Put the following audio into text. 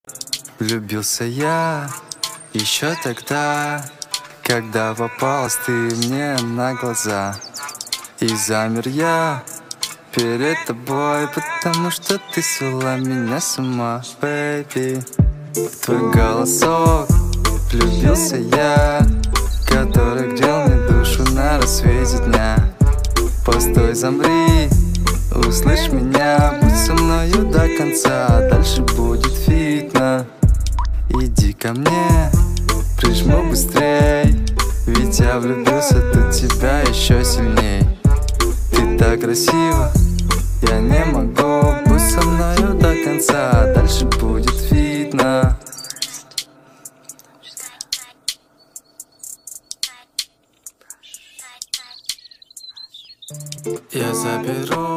Влюбился я еще тогда, когда попалась ты мне на глаза. И замер я перед тобой, потому что ты свела меня с ума, бэйби. Твой голосок, влюбился я, который грел мне душу на рассвете дня. Постой, замри, услышь меня, будь со мною до конца, а дальше будет видно. Иди ко мне, прижму быстрей, ведь я влюбился до тебя еще сильней. Ты так красива, я не могу, будь со мною до конца, а дальше будет видно. Я заберу